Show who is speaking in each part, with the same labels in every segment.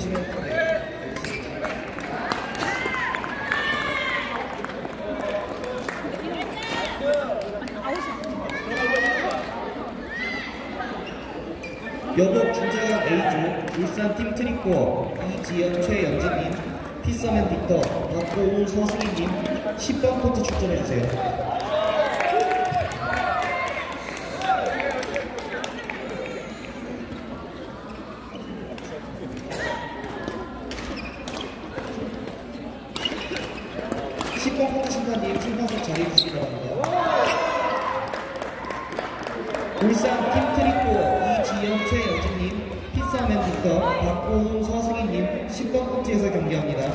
Speaker 1: 준비되시면 여복 준자강 A조 울산 팀 트리코어 이지연 최영진님, 피서맨 빅터 박고우 서승희님 10번 코트 출전해주세요. 코트 심판님 심판석 자리해 주시기 바랍니다. 울산 팀 트리코어 이지연 최영진님, 피서맨 빅터 박고우 서승희님 10번 코트에서 경기합니다.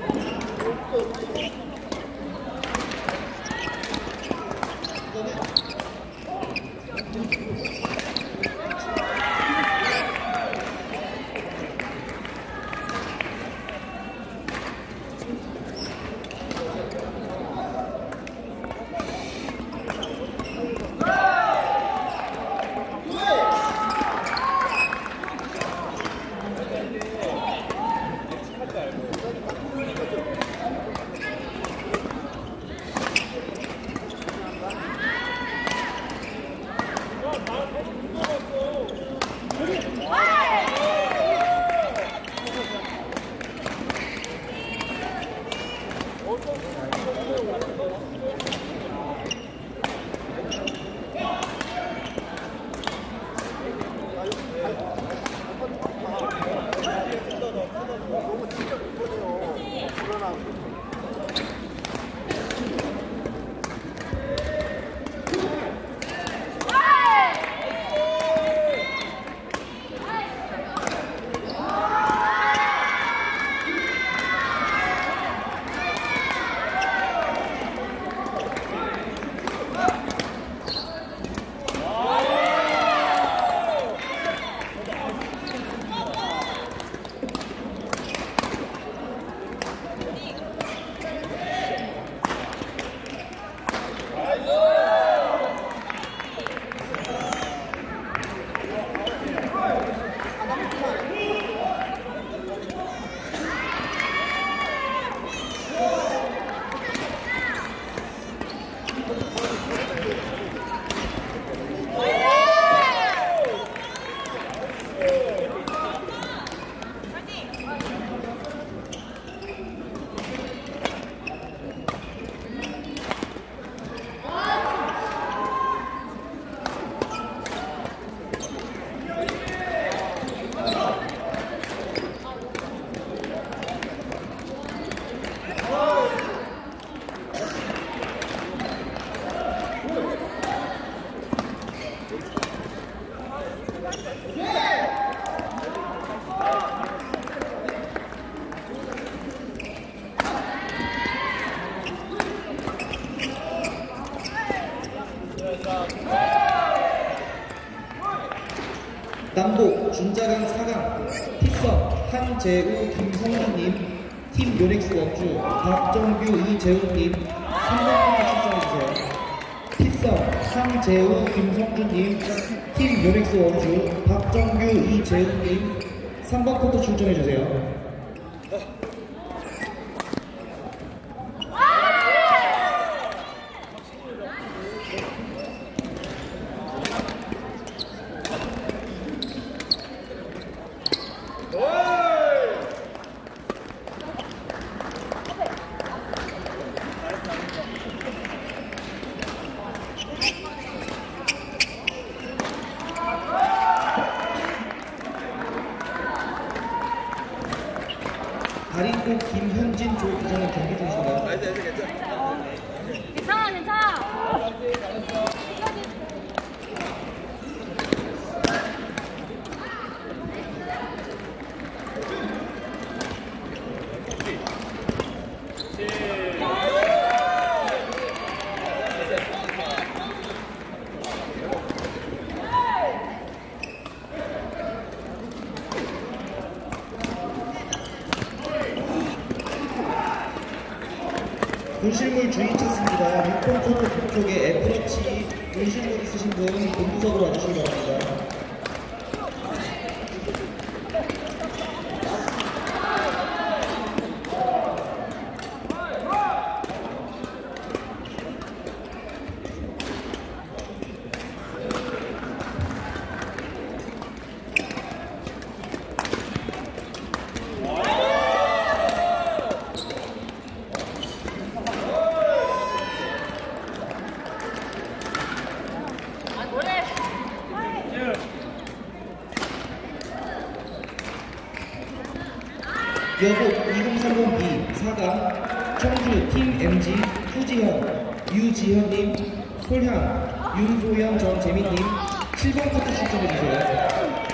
Speaker 1: 남북 준자강 4강 피서 한재우 김성준님, 팀 요넥스 원주 박정규 이재훈님 3번 코트 출전해주세요. 피서 한재우 김성준님, 팀 요넥스 원주 박정규 이재훈님 3번 코트 출전해주세요. 다리코 김현진 조 부장은 경기 중이신가요?
Speaker 2: 괜찮아, 괜찮아.
Speaker 1: 분실물 주의 찾습니다. 6번 코트 북쪽에 애플워치 분실물 있으신 분 본부석으로 와주시기 바랍니다. 여복 2030B 4강 청주 팀 MG 후지현, 유지현님, 솔향, 윤소영, 정재민님 7번 코트 출전해주세요.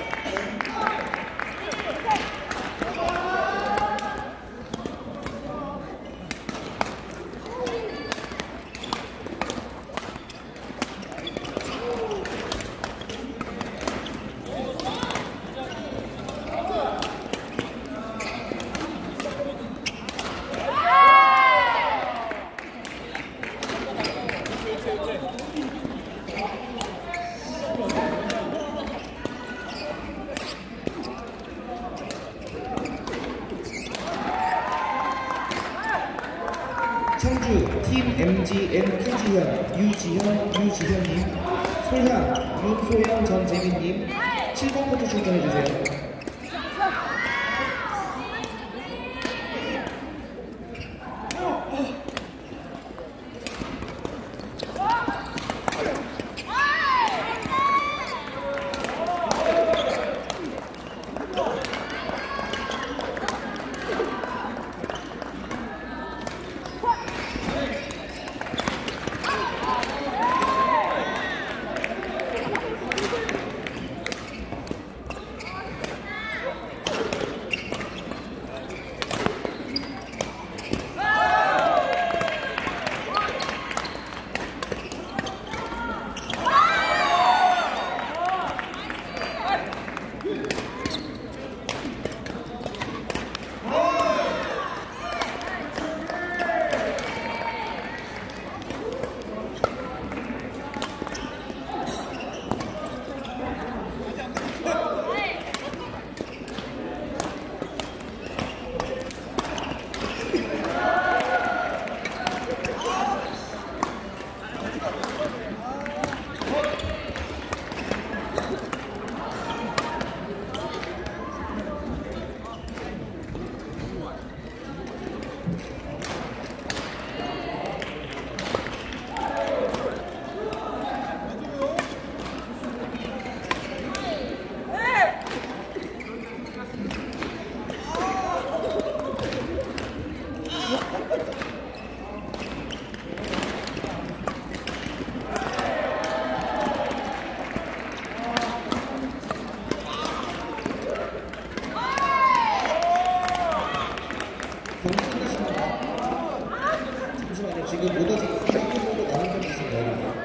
Speaker 1: 청주 팀 MGN 후지현, 유지현님, 솔향, 윤소영, 전재민님 7번 코트 출전해주세요. 잠시만요. 지금 모더지 1분 정도 남은 점이 있습니다.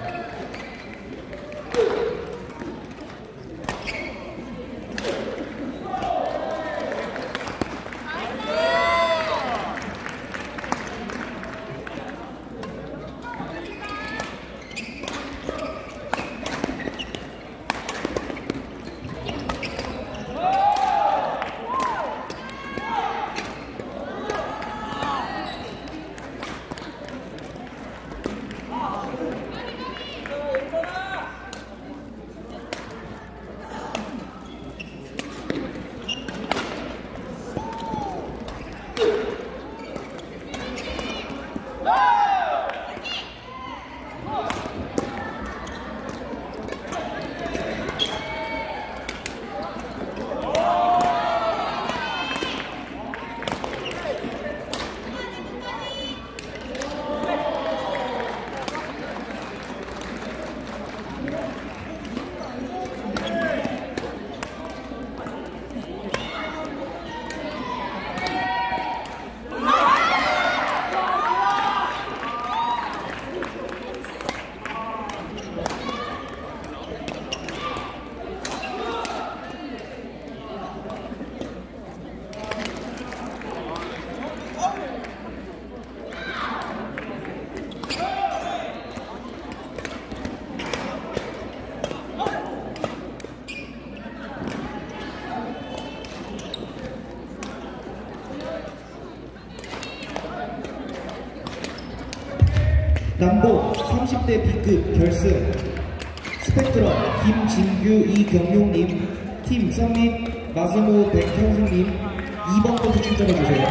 Speaker 1: 남보 30대 B급 결승 스펙트럼 김진규 이경용님, 팀 썸밋 마스모 백형승님 2번 코트 출전해주세요.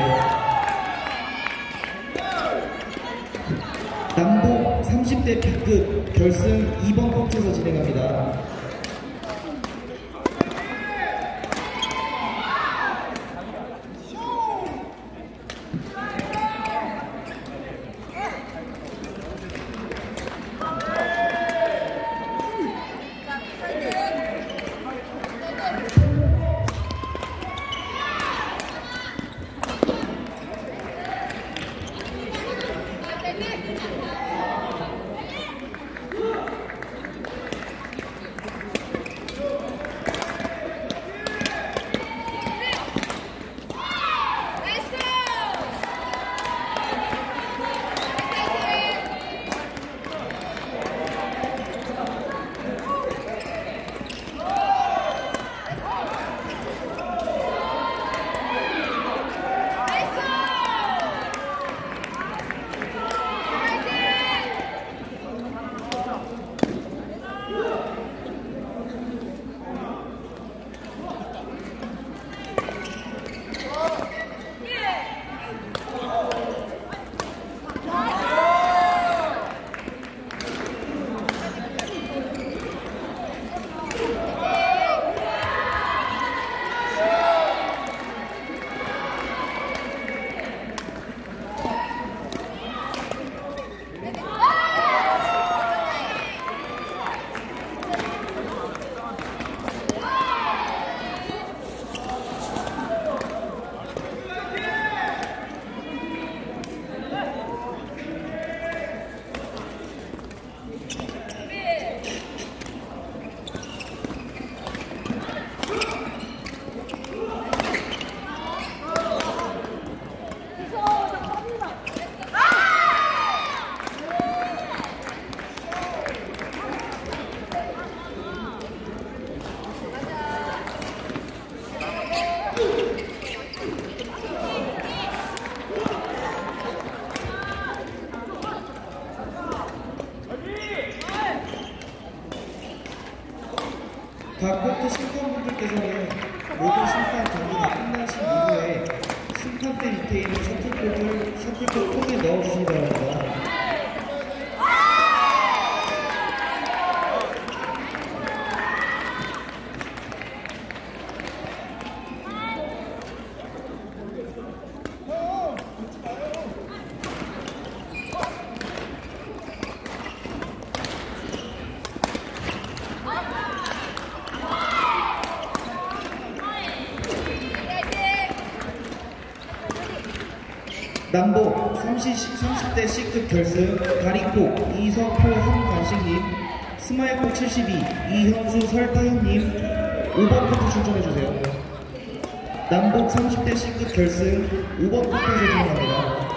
Speaker 1: 남보 30대 B급 결승 2번 코트에서 진행합니다. 슈플컵 통에 넣어주시기 바랍니다. 남복 30대 C급 결승 다리콕 이석호 한관식님, 스마일콕 72 이현수 설타현님 5번 코트 출전해주세요. 남복 30대 C급 결승 5번 코트에서 진행합니다.